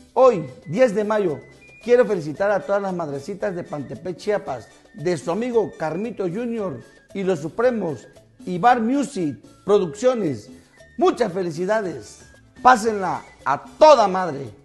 Hoy, 10 de mayo, quiero felicitar a todas las madrecitas de Pantepec, Chiapas, de su amigo Carmito Jr. y los Supremos y Bar Music Producciones. Muchas felicidades. Pásenla a toda madre.